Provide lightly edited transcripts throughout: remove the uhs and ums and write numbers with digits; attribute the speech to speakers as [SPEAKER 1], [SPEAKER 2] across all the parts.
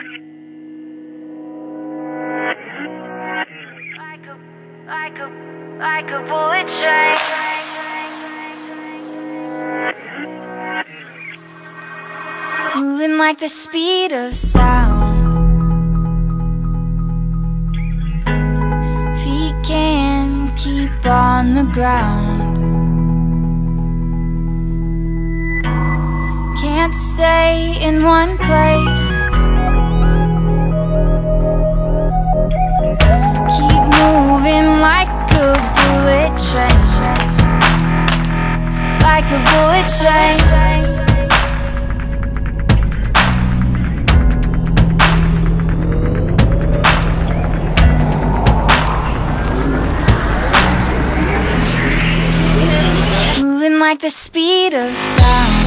[SPEAKER 1] Like a bullet train. Moving like the speed of sound. Feet can't keep on the ground. Can't stay in one place. Keep moving like a bullet train. Like a bullet train. Moving like the speed of sound.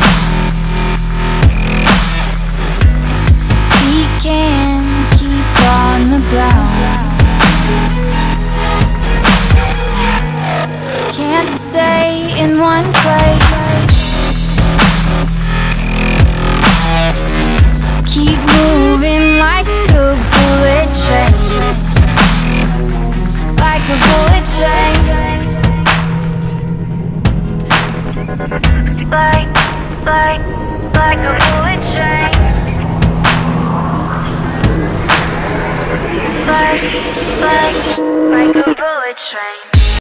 [SPEAKER 1] We can't keep on the ground. Can't stay in one place. Keep moving like a bullet train. Like a bullet train. Like a bullet train. Like a bullet train.